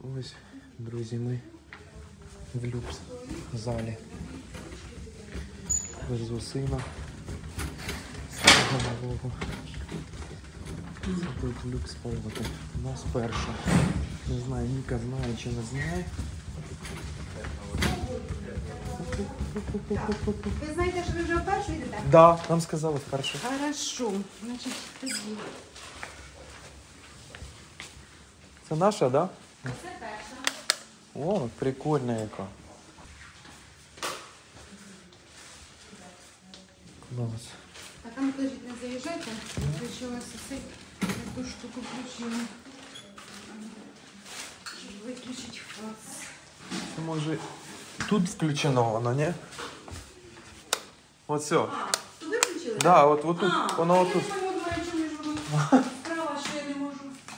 Ось, друзі, ми в люкс-залі. Везу сина свого малого. Це тут люкс-палати. У нас перша. Не знаю, Ніка знає чи не знає. Ви знаєте, що ви вже вперше йдете? Так, да, нам сказали вперше. Хорошо. Значить, тоді. Це наша, так? Да? Це перша. О, прикольна яка. Клас. Так, а ну, кажіть, не заїжджайте. Включилася цей, я ту штуку включила. Щоб виключити фас. Це може тут включено воно, ні? Оце. А, туди включили? Да, от тут. Воно я отут. не пойму, думаю, чому ж воно справа, що я не можу.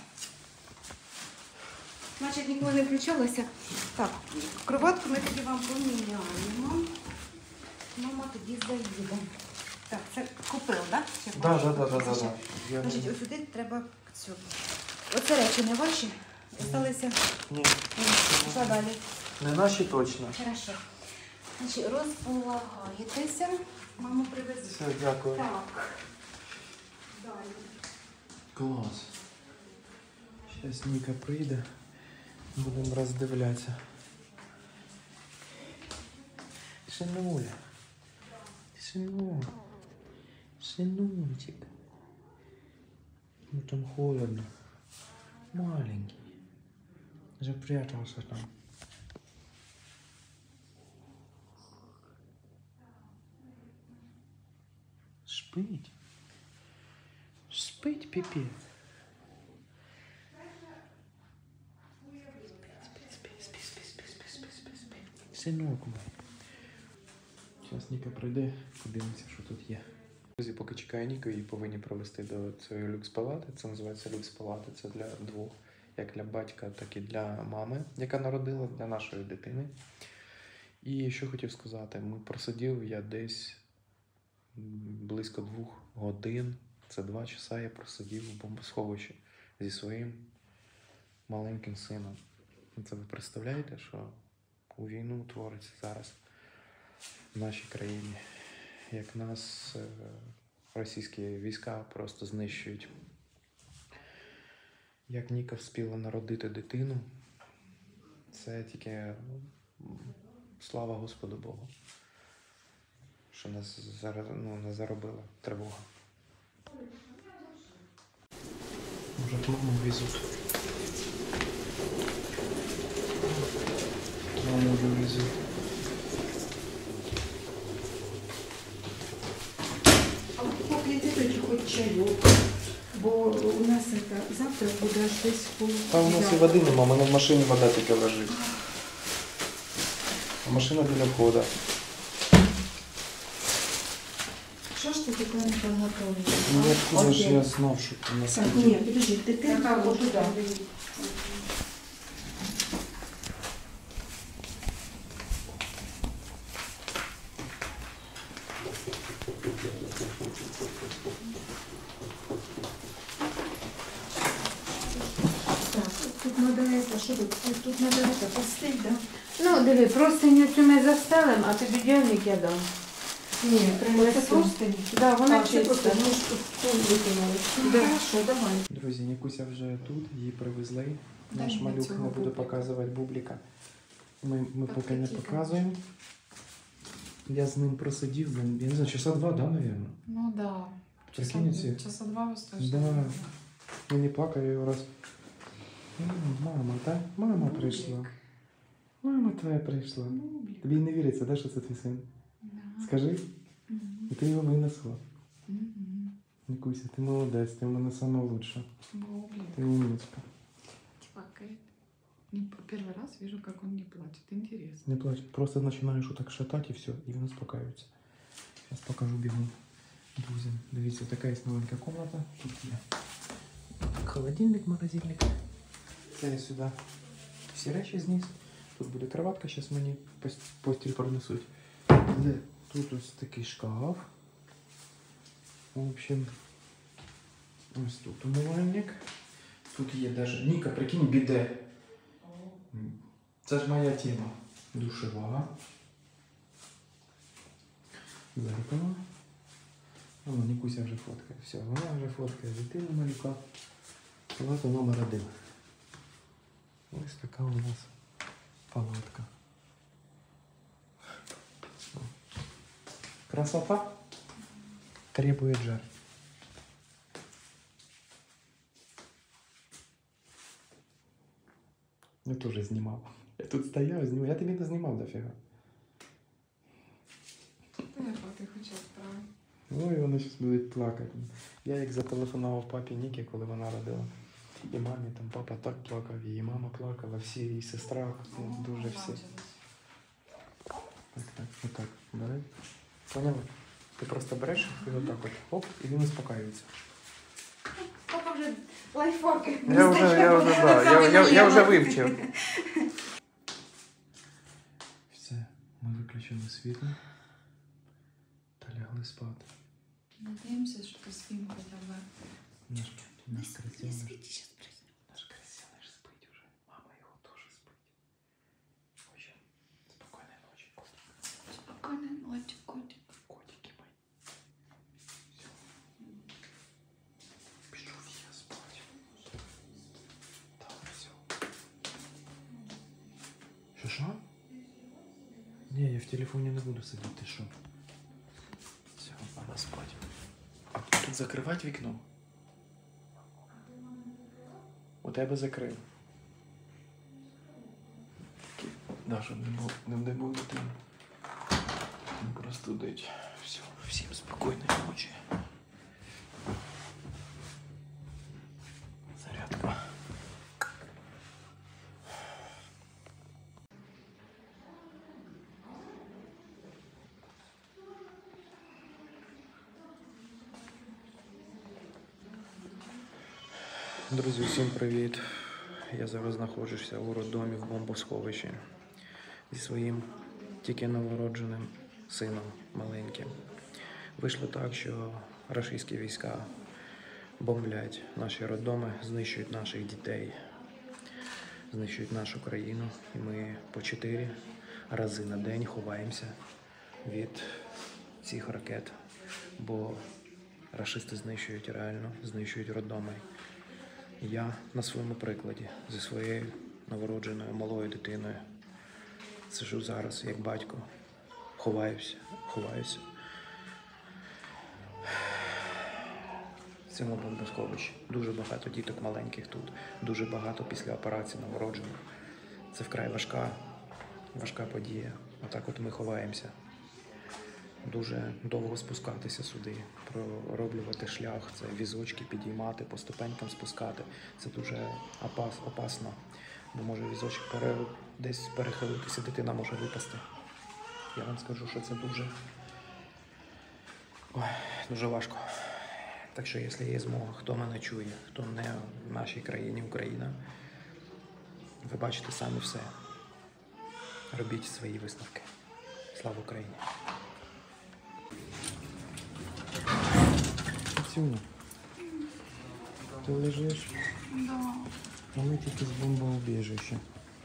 Значить, ніколи не включалося. Так, кроватку ми тоді вам поміняємо. Мама тоді заїде. Так, це купив, так? Да? Да. Значить, ось сюди треба цю. Оце речі не ваші? Осталися? Ні. Що далі? Не наші точно. Хорошо. Значить, розполагаєтеся. Маму привезу. Все, дякую. Так. Далі. Клас. Зараз Ніка прийде. Будемо роздивлятися. Синуля. Синульчик. Ну там холодно. Маленький. Запрятался там. Спить. Спить, пипец. Спи. Синок мой. Зараз Ніка прийде, подивимося, що тут є. Друзі, поки чекаю Ніку, її повинні провести до цієї люкс-палати. Це називається люкс-палата. Це для двох. Як для батька, так і для мами, яка народила, для нашої дитини. І що хотів сказати, просидів я десь близько 2 годин. Це 2 часа я просидів в бомбосховищі зі своїм маленьким сином. Це ви представляєте, що у війну твориться зараз в нашій країні. Як нас російські війська просто знищують. Як Ніка вспіла народити дитину, це тільки слава Господу Богу, що нас не заробила тривога. Може, маму везуть. Маму вже везуть. А поки діточки хоч чайок. Бо у нас завтра буде аж десь Та у нас і води нема, у мене в машині вода тільки лежить. А машина біля входу. Що ж ти таке не підготовила? Ну откуда ж я знав, що у нас Так, тут? ні, підожди, дитинка отуди. Тут надо що тут? Тут надо постель, да? Ну, диви, простиню цю ми застелим, а тобі діяльник я дам. Ні, прямо це просто. Да, вона А, це просто, чиста. ну, ж тут викинули. Да. Хорошо, давай. Друзі, Нікуся вже тут, її привезли. Дай Наш мені малюк цього не буде бублика. показувати бублика. Ми Так, поки не такі, показуємо. Я з ним просидів, я не знаю, часа 2, да, мабуть? Ну да. Прикиньте. Часа 2 осталось. Да. Я не плакав, я його раз. Мама, так? Мама прийшла. Мама твоя прийшла. Бублик. Тобі не віриться, да, що це твій син? Да. Скажи, Мгм. і ти його винесла. Мгм. Нікуся, ти молодець, ти в мене найкраща. Бублик. Ти умничка. Плакает. Первый раз вижу, как он не плачет. Интересно. Не плач, просто починаєш отак шатати і все, і він успокаюється. Зараз покажу бігом. Друзі, дивіться, така є маленька кімната. Тут є холодильник, морозильник. Це я сюди всі речі зніс. Тут буде кроватка, зараз мені постіль пронесуть. Тут ось такий шкаф. В общем, ось тут умивальник. Тут є даже, Ніка, прикинь, біде. Це ж моя тема. Душева. Зеркало. Воно Нікуся вже фоткає. Все, вона вже фоткає дитину малюка. Палата номер 1. Ось така у нас палатка. Красота требует жар. Я тоже снимал. Я тут стоял, снимал. Я тебе не снимал дофига. Ти хочеш справи. Ой, вона зараз буде плакати. Я як зателефонував папі Нікі, коли вона родила. І мамі там папа так плакав, і мама плакала, всі, і сестра, дуже всі. Так, отак. Бери. Поняла? Ти просто береш і отак от. Оп, і він успокаюється. Папа вже лайфхаки. Я вже вивчив. Все, ми виключили світло та лягли спати. Надіємося, що поспимо хоча б. Наш красивий. Світі зараз прийде. Наш красивый ж спить уже. Мама его тоже спить. Очень спокойной ночи, котик. Спокійної ночі, котик. Котики мои. Все. Пишу я спать. Да, все. Шо? Не, я в телефоне не буду сидеть, ты шо? Все, надо спать. А тут закрывать вікно? У тебе закрив. Да, щоб не було дитини. Не простудить. Все, всім спокійної ночі. Зарядка. Друзі, всім привіт! Я зараз знаходжуся у роддомі в бомбосховищі зі своїм тільки новородженим сином маленьким. Вийшло так, що рашистські війська бомблять наші роддоми, знищують наших дітей, знищують нашу країну. І ми по 4 рази на день ховаємося від цих ракет, бо рашисти знищують реально, знищують роддоми. Я на своєму прикладі зі своєю новородженою малою дитиною сиджу зараз як батько, ховаюся. В цьому бомбосховищі дуже багато діток маленьких тут, дуже багато після операції новороджених. Це вкрай важка подія. Отак от ми ховаємося. Дуже довго спускатися сюди, пророблювати шлях, це візочки підіймати, по ступенькам спускати. Це дуже опасно, бо може візочок десь перехилитися, дитина може випасти. Я вам скажу, що це дуже важко. Так що, якщо є змога, хто мене чує, хто не в нашій країні, Україна, ви бачите самі все. Робіть свої висновки. Слава Україні! Цюня, ти лежиш? Да. А ми тільки з бомбоубіжища.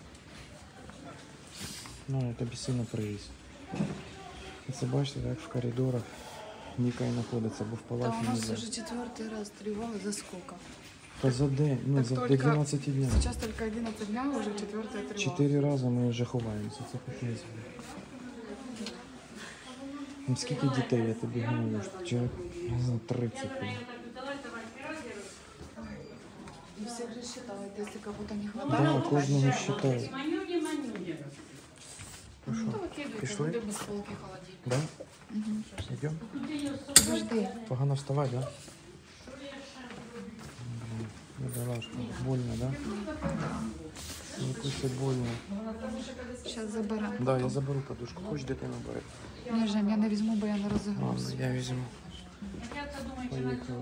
Ну, я тобі сина привіз. І це бачите, як в коридорах Ніка і знаходиться, бо в Да, палаті у не нас буде. уже 4-й раз тривога, за сколько? Та за день, Так за только 12 днів. Сейчас только 11 дня, уже 4-я тревога. 4 рази ми вже ховаємося, це капець. Ну, скільки дітей, я тобі говорю, що чоловік 30. И всех же считают, если кого-то не Да, хватает. кожного считають. Ну Ну, що, выкидывайте, пішли? будем с полки холодильник. Да? Угу. Йдемо? Подожди. Погано вставати, да? Бедолашка, больно, да? Якось больно. Сейчас заберем. Да, я заберу подушку. Хочеш дитину бери? Ні, Жень, я не візьму, бо я не Ладно, розігрусь. я візьму. Поїхали.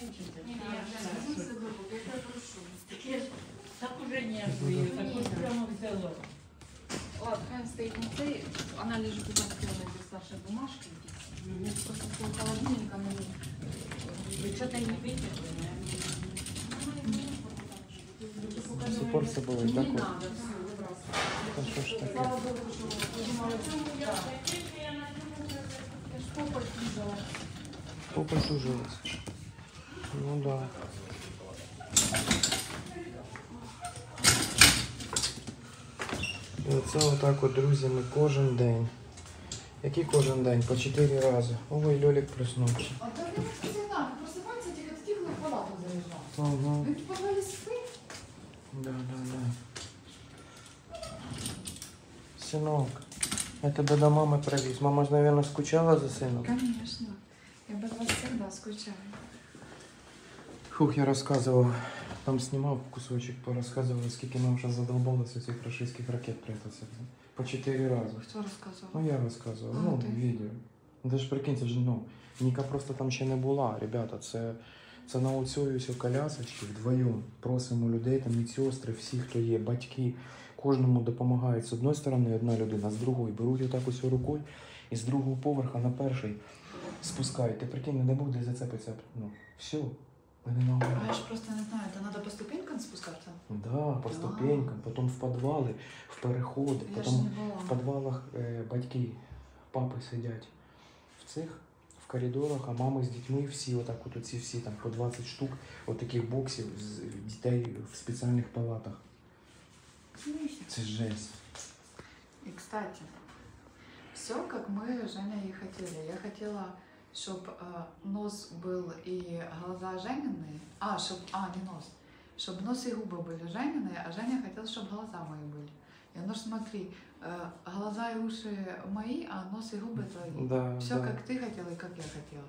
Так уже не так прямо взяло. Ладно, хай стоит на цей, она лежит у постели без Саши бумажки. Просто с холодильника на ней. Вы что-то не видите? Супор з собою, так? Не надо все выбрасывать. Та що ж таке? Слава Богу, що подумали, що так. Я ж попа їздила. Попотужилась. Ну да. І оце отак от, друзі, ми кожен день. Який кожен день? По 4 рази. Ой, Льолік проснувся. А то він не знаю, просипається, тільки тоді, коли в палату заїжджав. Ага. Він в підвалі спить. Да. Синок, я тебе до мами привіз. Мама ж, мабуть, скучала за сином. Конечно. Я без вас всегда скучаю. Фух, я розказував, там знімав кусочок, порозказували, скільки ми вже задолбалися цих рашистських ракет прятатися. По 4 рази. Хто розказував? Ну я розказував, А, ну, ти? відео. Ну, ти ж прикинь, це ж, ну, Ніка просто там ще не була, ребята, це на оцій ось колясочці вдвоєм. Просимо людей, там медсестри, всі, хто є, батьки, кожному допомагають. З одної сторони одна людина, з другої беруть отак ось рукою і з другого поверха на перший спускають. Ти прикинь, не буде зацепитися, ну, все. Вони на А я ж просто не знаю, то треба по ступенькам спускатися? Да, по ступенькам, потім в підвали, в переходи, Я ж потім не була. в підвалах батьки, папи сидять в цих, в коридорах, а мами з дітьми всі, отак от оці всі, там по 20 штук, от таких боксів з дітей в спеціальних палатах. Це жесть. И, кстати, все, как мы с Женей и хотели. Я хотела, чтобы нос был и глаза Жениные. Не нос. Чтобы нос и губы были Жениные, а Женя хотел, чтобы глаза мои были. И ну смотри, глаза и уши мои, а нос и губы твои. Да, Все, да. как ты хотела и как я хотела.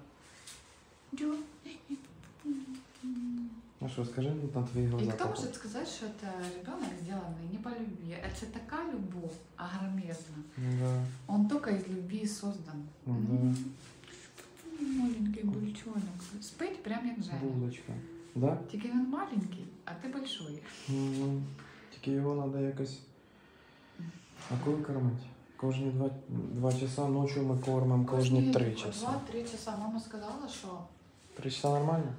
Ну що, скажи на твої И глаза. кто папа. может сказать, что это ребенок сделанный не по любви? Это такая любовь огромезная. Да, Он только из любви создан. да. Маленький бульчонок. Спить прям як Женя. Булочка. Да? Тільки він маленький, а ти большой. Ну, тільки його треба якось. А коли кормити? Кожні 2 часа ночі ми кормимо, кожні 3 часа. 2-3 часа. Мама сказала, що 3 часа нормально?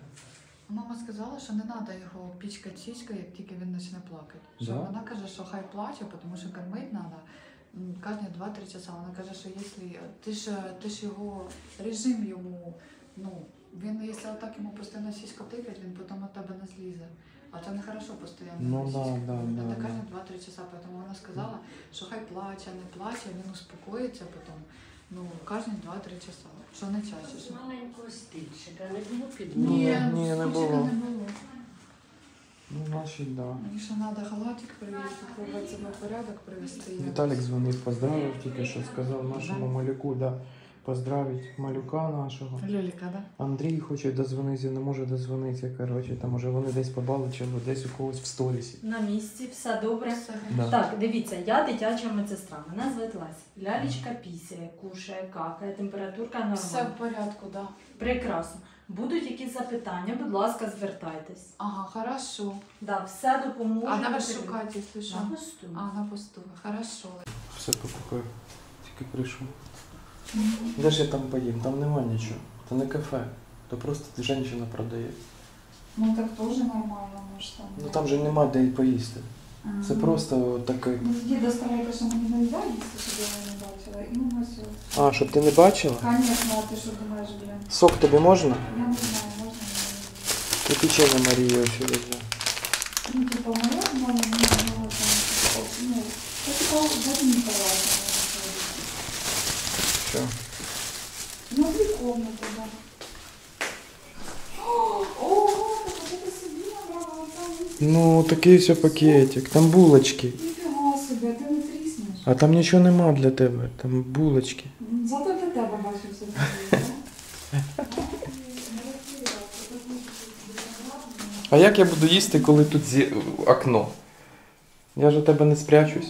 не треба його пічкати сіською, як тільки він почне плакати. Що Да? вона каже, що хай плаче, тому що кормити треба кожні 2-3 часа. Вона каже, що якщо ти ж його режим йому, він, якщо отак йому постійно сіську тикать, він потім від тебе не злізе. А це не хорошо постійно. Ну да, сіську. да, Це да, кожні да. 2-3 часа. Тому вона сказала, що хай плаче, не плаче, він успокоїться потім. Кожні 2-3 часа. Що не чаще. Що... Маленького стильчика не було під Ні, не стільчика було. не було. Ну, значить, да. Мені ще треба халатик привезти, пробувати себе в порядок привезти. Віталік дзвонив, поздравив, тільки що сказав нашому Да. малюку, да, поздравить малюка нашого. Льоліка, да? Андрій хоче дозвонитися, не може дозвонитися, коротше, там уже вони десь побаличили, десь у когось в сторісі. На місці, все добре. Все. Да. Так, дивіться, я дитяча медсестра. Мене звати Леся. Лялечка пісяє, кушає, какає, температурка Все нормальна. в порядку, да. Прекрасно. Будуть якісь запитання, будь ласка, звертайтесь. Ага, хорошо. Да, все допоможе. А давай шукати, якщо що. На посту. На посту. Хорошо. Все покупив, тільки прийшов. Де ж я там поїм? Там нема нічого. Це не кафе, то просто жінка продає. Ну так теж нормально, може там. Ну там же нема де й поїсти. Це просто таке. Ну, діда старайка, що мені не дай, якщо я не бачила. І ну, ось. А, щоб ти не бачила? Конечно, а ти що думаєш, блін? Сок тобі можна? Я не знаю, можна І печення Марії ось везде. Ну, типа, моя мама, там, это типа, задний палат. Що? Ну, 2 комнаты, да. Ого, так вот это себе набрала, там Ну, такий все пакетик, там булочки. нифига себе, ты не тріснеш. А там нічого нема для тебе, там булочки. Зато для тебе бачу все таке. А як я буду їсти, коли тут окно? Я ж у тебе не спрячусь.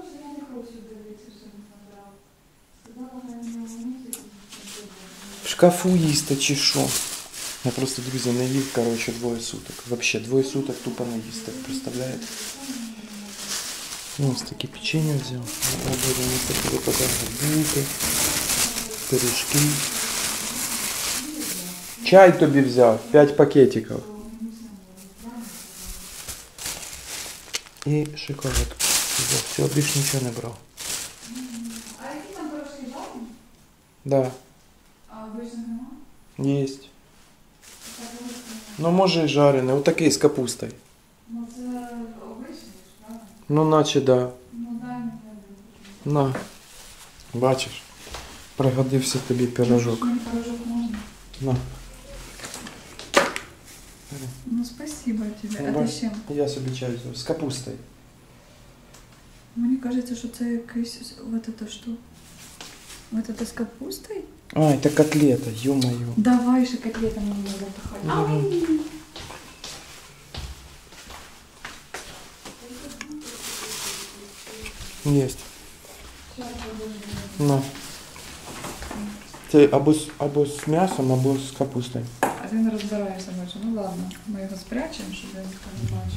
В шкафу їсти чи що? Я просто, друзі, не їв, коротше, 2 суток. Вообще, 2 суток тупо не їсти, представляєте? Ну, ось такі печення взяв. Обидва не хотіли показати булки, пиріжки. Чай тобі взяв, 5 пакетиків. І шоколадку. Все, більше нічого не брав. А які там пирожки жарені? Да, А вишні нема? єсть. Ну, може і жарений. Отакий з капустою. Ну це вишні ж, правда? Ну, наче да. Ну дай мені. На. Бачиш? Пригодився тобі пирожок. Мені пирожок можна? На. Ну спасибо тебе. Ну, А бач, ти з чим? Я собі чай взяв. З капустою. Мені кажеться, що це якийсь вот это що? Вот это з капустою? Ай, это котлета, ё-моё. Давай ще котлетами мені запихати. Мгм. Есть. На. Це або з м'ясом, або з капустою. А ти не розбираєшся бачу. Ну ладно, ми його спрячемо, щоб я ніхто не бачив.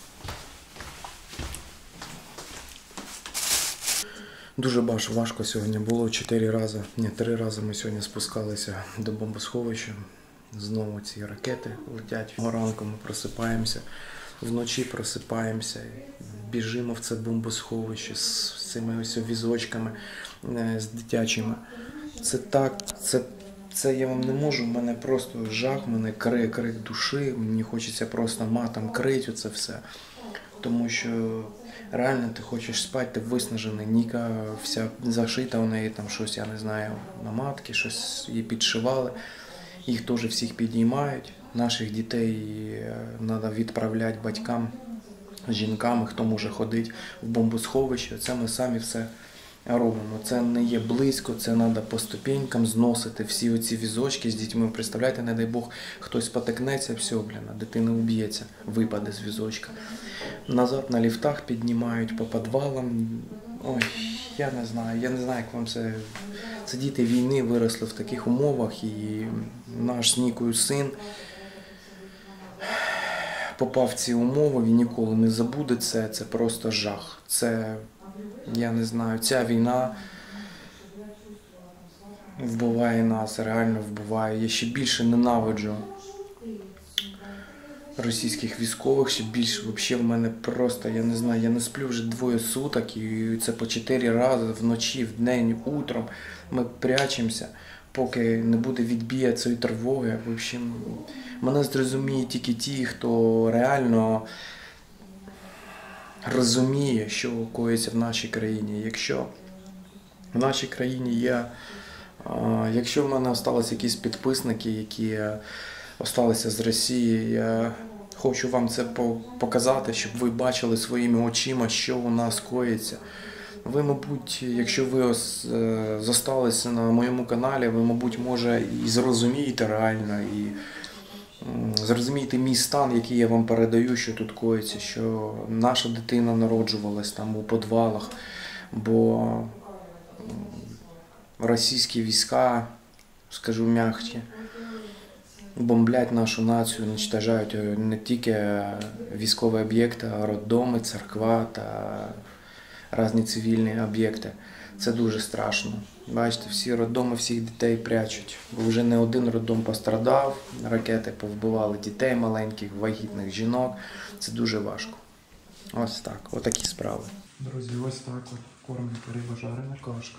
Дуже важко сьогодні було. 4 рази, ні, 3 рази ми сьогодні спускалися до бомбосховища. Знову ці ракети летять. Ранку ми просипаємося, вночі просипаємося, біжимо в це бомбосховище з цими ось візочками, з дитячими. Це так, це я вам не можу, в мене просто жах, в мене крик душі, мені хочеться просто матом крити це все. Тому що реально ти хочеш спати, ти виснажений, Ніка вся зашита, у неї там щось, я не знаю, на матки, щось її підшивали. Їх теж всіх підіймають. Наших дітей треба відправляти батькам, жінкам, хто може ходити в бомбосховище. Це ми самі все робимо. Це не є близько, це треба по ступенькам зносити всі оці візочки з дітьми. Представляєте, не дай Бог, хтось потикнеться, все, дитина уб'ється, випаде з візочка. Назад на ліфтах піднімають по підвалам. Ой, я не знаю, як вам це... Це діти війни виросли в таких умовах, і наш з Нікою син попав в ці умови, він ніколи не забуде це просто жах. Це, я не знаю, ця війна вбиває нас, реально вбиває. Я ще більше ненавиджу російських військових, ще більше, взагалі в мене просто, я не знаю, я не сплю вже 2 суток, і це по 4 рази вночі, вдень, утром. Ми прячемося, поки не буде відбія цієї тривоги. В общем, мене зрозуміють тільки ті, хто реально розуміє, що коїться в нашій країні. Якщо в нашій країні є, якщо в мене залишилися якісь підписники, які залишилися з Росії, я хочу вам це показати, щоб ви бачили своїми очима, що у нас коїться. Ви, мабуть, якщо ви зосталися на моєму каналі, ви, мабуть, може і зрозумієте реально, і зрозумієте мій стан, який я вам передаю, що тут коїться, що наша дитина народжувалась там у підвалах, бо російські війська, скажу м'якше, бомблять нашу націю, уничтожають не тільки військові об'єкти, а роддоми, церква та різні цивільні об'єкти. Це дуже страшно. Бачите, всі роддоми всіх дітей прячуть. Бо вже не один роддом пострадав, ракети повбивали дітей маленьких, вагітних жінок. Це дуже важко. Ось так, отакі справи. Друзі, ось так от кормить риба жарена, кашка.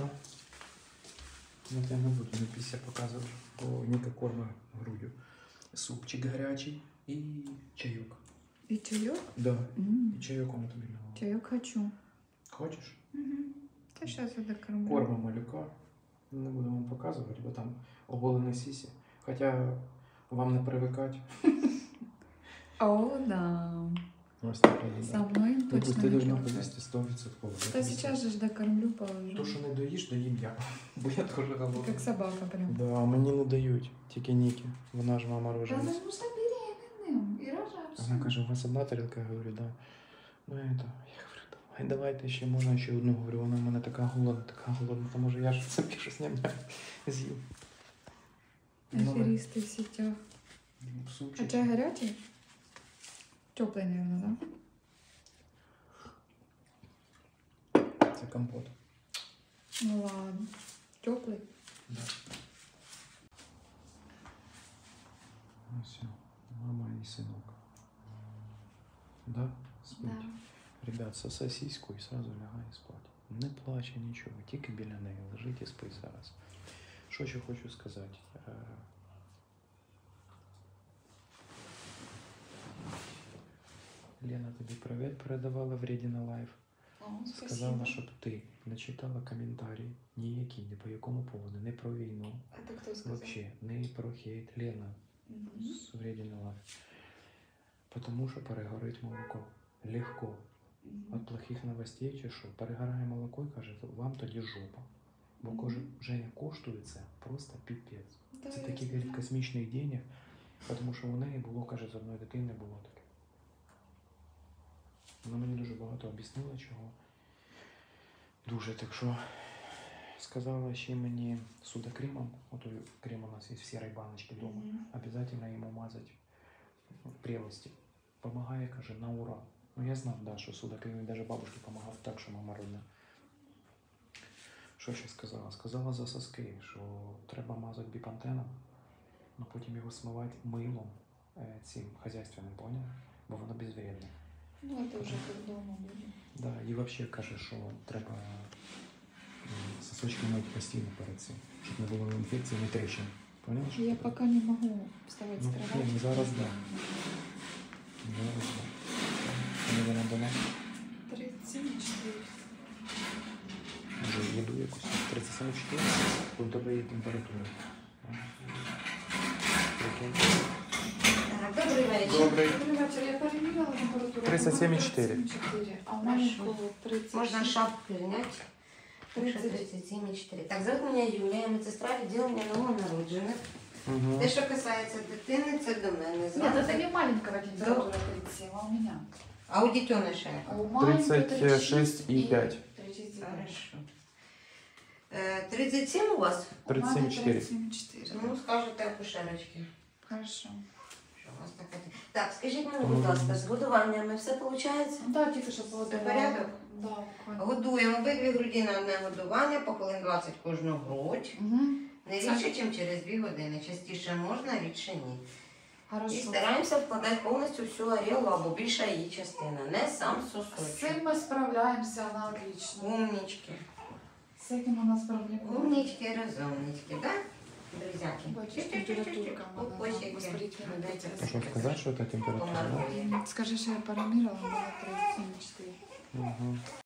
Я не буду після показувати, бо Ніка корма грудю. Супчик гарячий і чайок. І чайок? Да, і чайок вона тобі наливає. Чайок хочу. Хочеш? Та зараз я докормлю. Корма малюка. Не буду вам показувати, бо там оголений сісі. Хоча вам не привикати. О, да. Ось так. Со мною Ну, точно ти не должна привикать. повести 100%. Та сейчас же ж докормлю, положу. То, що не доїш, доїм я. Бо я теж голодний. Как собака прям. Да, мені не дають, тільки Ніки. Вона ж мама Да рожена. ну что беременным и рожавшим. Вона каже, у вас одна тарілка? Я говорю, да. Ну это, я говорю, давайте ще, можна ще одну. Говорю, вона в мене така голодна, то може я ж собі щось ням з'їв. Аферисты в сетях. А Супчик. чай горячий? Теплый, наверное, да? Це компот. Ну ладно. Теплый? Да. Ось, мама і синок. Да? Спить. Ребят, соси сіську і сразу лягає спати. Не плаче нічого, тільки біля неї лежить і спить зараз. Що ще хочу сказати? Лена тобі привіт передавала в Рідіна Лайф. Сказала, щоб ти не читала коментарі ніякі, ні по якому поводу, не про війну. Это кто сказал? Вообще, не про хейт. Лена з Вредіна Лайф. Потому що перегорить молоко. Легко. От плохих новостей чи що, перегорає молоко і каже, вам тоді жопа. Бо Женя коштує це просто піпець. Це такі говорить, космічних денег, тому що у неї було, каже, з одної дитини було таке. Вона мені дуже багато об'яснила, чого. Дуже, так що сказала ще мені судокремом, от крем у нас є в сірій баночці вдома, обов'язково йому мазати в прелості. Помагає, каже, на ура. Ну я знав, да, що судокрем, навіть бабушці допомагав так, що мама родна. Що ще сказала? Сказала за соски, що треба мазати біпантеном, але потім його смивати милом цим хазяйственним, поняв? Бо воно безвредне. Ну, это уже как дома будет. Да, і взагалі каже, що треба сосочки мити постійно перед цим, щоб не було інфекції, не тріщин. Поняла? що Я таке? пока не могу вставать Ну, с кровати. ні, зараз да. Зараз да. Коли вона дома, 37,4. може їду якусь 37,4, то в тебе є температура. Прикинь. Добрий вечір. Добрий. Добрый вечер. Я проверила температуру. 37,4. 37,4. А у маленького 36. Можна шапку зняти. 37,4. Так, звати мене Юлія, я медсестра відділення новонароджених. Угу. Те, що касається дитини, це до мене. Нет, Звати. это не у маленького температура 37, а у меня. А у дитёныша? А у маленького 36,5. 36,5. Хорошо. 37 у вас? 37,4. 37,4. Ну, скажете акушерочки. Хорошо. Що у вас таке? Так, скажіть мені, будь ласка, з годуваннями все виходить? Да, тільки що було Це порядок? Да, буквально. Годуємо обидві груді на одне годування, по хвилин 20 кожну грудь. Угу. Не рідше, ніж через 2 години. Частіше можна, рідше ні. І Хорошо. стараємося вкладати повністю всю орелу або більша її частина, не сам З сосочок. цим ми справляємося, вона отлично. Умнички. З цим у нас проблем немає. Умнички, розумнички, так? Друзяки. Бачиш, температурка в мене Кукусики. воспалительна А процесс. що сказати, що це температура? Помарує. Скажи, що я парамірила, у мене 37,4. Угу.